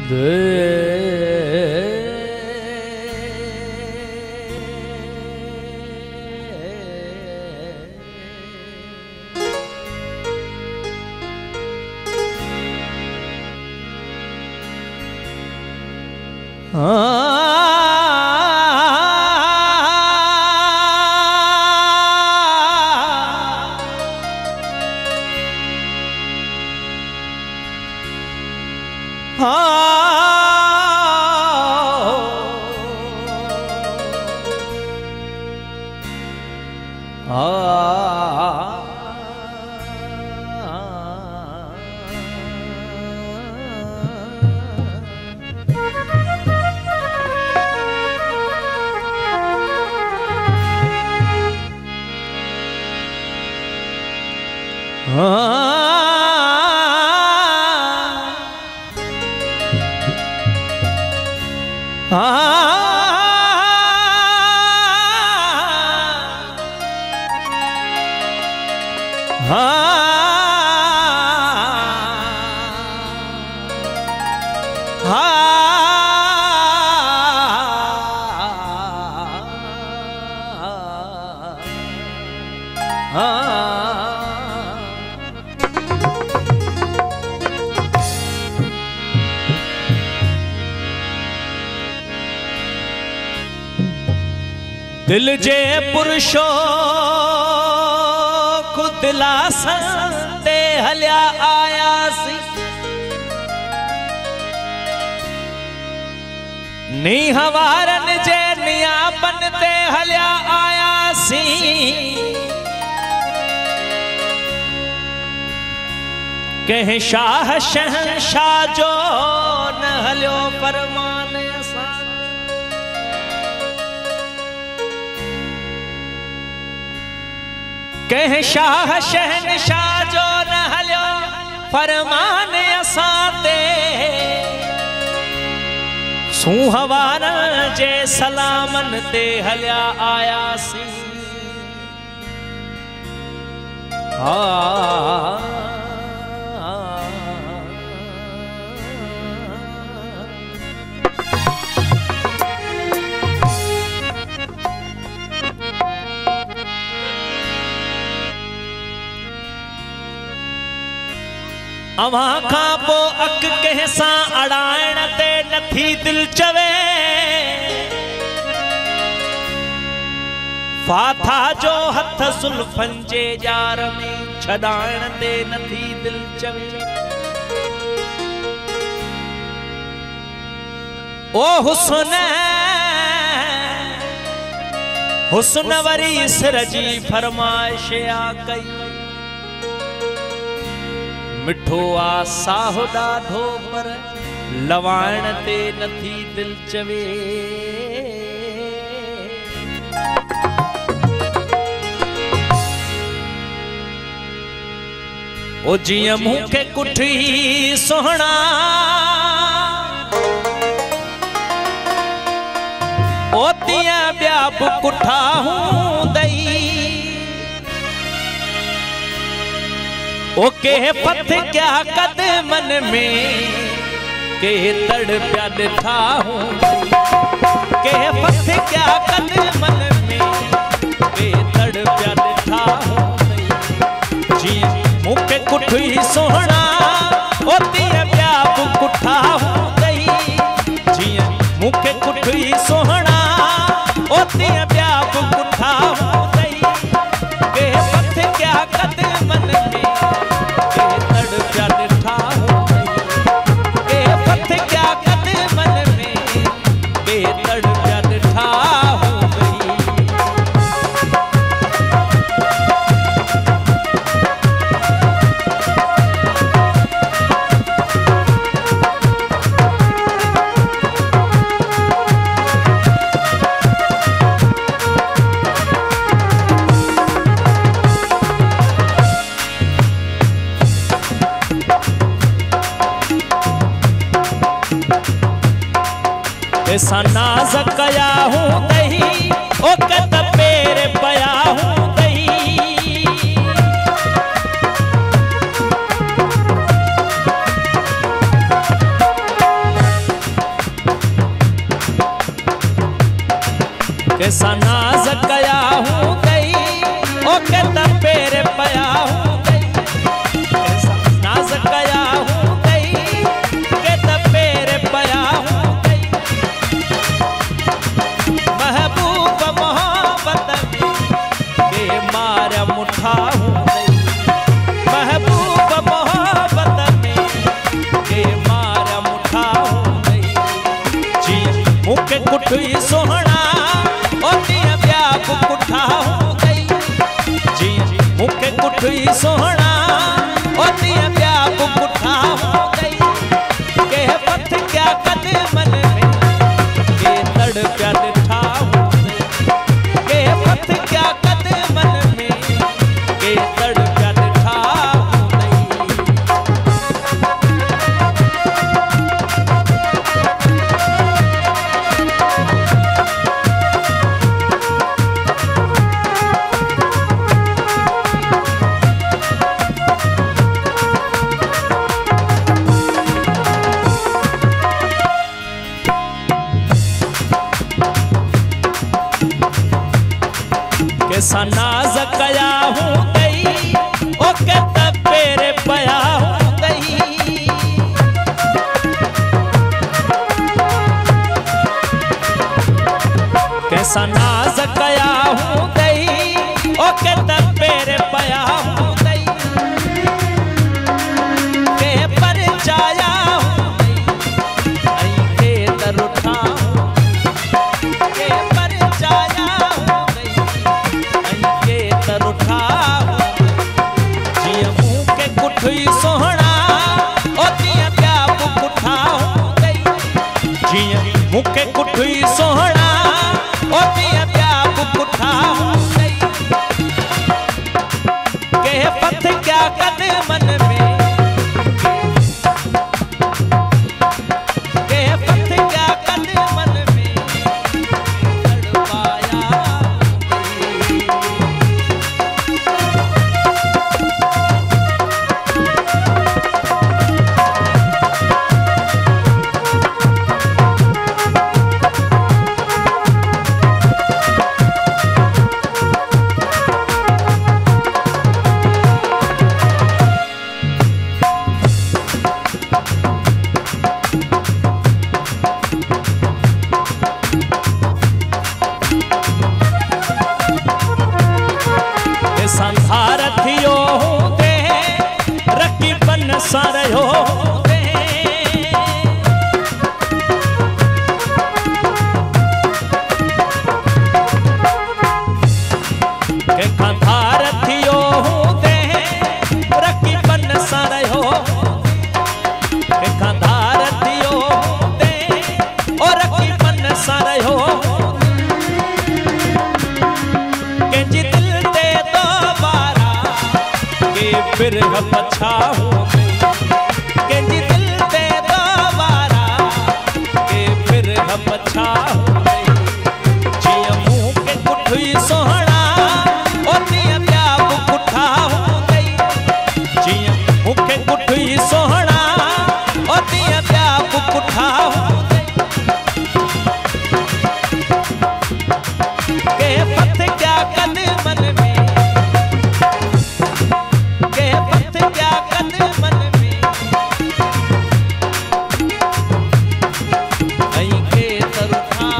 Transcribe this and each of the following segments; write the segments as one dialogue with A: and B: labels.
A: दिल जे पुरुषो को दिलासन ते हलिया आयासी नी हवारन जे नियापन ते हलिया आयासी कह शाह शहंशाह जो न हलियो फरमान कह शाह शहंशाह जो न हलियो फरमान असाते सूहवार जे सलामन ते हलिया आयासी अवा खां पो अक कहसा अड़ाइण ते नथी दिल चवे फाथा जो हथ सुल्फन जे जार में छड़ाइण ते नथी दिल चवे ओ हुस्न हुस्न वरी सिर जी फरमाइश आ कई मिठो आ साहो ॾाढो पर लवाइण ते नथी दिल चवे ओ जियां मूंखे कुठी सोहणा ओ तियां ॿिया बि कुठा हूंदई ओ के पथ क्या कदमन में के तड़ प्या ॾिठा हूंदई के पथ क्या कदमन में के तड़ प्या ॾिठा हूंदई जीअं मूंखे कुठी सोहणा ओ तीअं ॿिया बि कुठा हूंदई जीअं मूंखे कुठी सोहणा ओ तीअं ॿिया बि कुठा हूंदई के पथ क्या कदमन में ऐसा नाज कया हूँ दही ओ कत पेर पया हूँ दही कैसा नाज कया हूँ गई ओ के तपेर पया हूँ गई, कैसा नाज कया हूँ गई के तपेर पया हूँ गई। महबूब मोहब्बत में बेमार मुठा हूँ गई, महबूब मोहब्बत में बेमार मुठा हूँ गई। जी मुख कुठुई सोहना ओतिया ब्याह कुठा हो गई, जी मुख कुठुई सोहना ओतिया ब्याह कुठा हो गई। के पथ क्या कदमन में के तड़प्या दिठा हो गई, के पथ क्या कदमन में के तड़प्या दिठा हो गई। कैसा नाज कया हूँ गई ओ के तपेर पया हूँ गई। कैसा नाज कया हूँ गई ओ के तपेर पया हूँ गई। के पर जाया हूँ गई के दर उठा हूँ, के पर जाया हूँ गई तर उठा जिया मुँह के कुठुई सोहना ओतिया प्याप कुठा हो गई, जिया मुँह के कुठुई सोहना ओतिया प्याप कुठा हो गई। के पथ क्या कदमन में के पथ क्या कदमन में तड़पाया गई। संसार थियो दे रखी बन सारो दे, के कंधार थियो दे रखी बन सारो, के कंधार थियो दे और रखी बन सारो। के जिदिल दे फिर पछा हो गई, के दिल दे दोबारा के फिर पछा हो गई। जिया मुँह के कुठुई सोहना ओतिया प्याप कुठा हो गई, जिया मुँह के कुठुई सोहना ओतिया प्याप कुठा हो गई। के पथ क्या कदमन में क्या कदमन में के तर उठा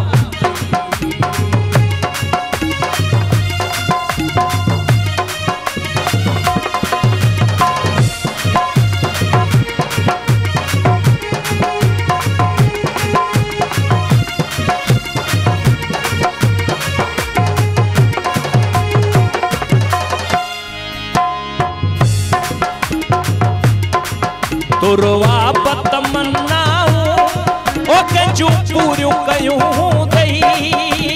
A: तुरवा पतमन्नाऊं ओके जो पूर्यो कयूं दई,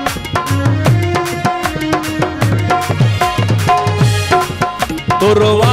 A: तुरवा